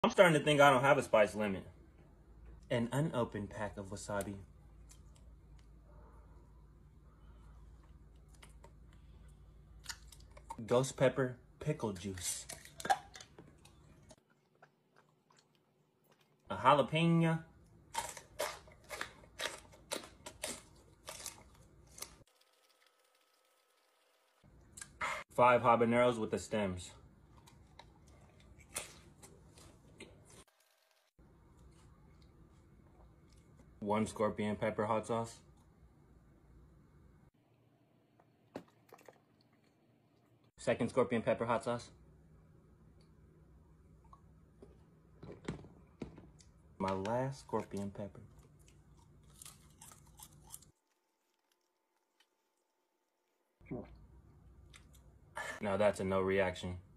I'm starting to think I don't have a spice limit. An unopened pack of wasabi. Ghost pepper pickle juice. A jalapeno. 5 habaneros with the stems. One scorpion pepper hot sauce. Second scorpion pepper hot sauce. My last scorpion pepper. Now that's a no reaction.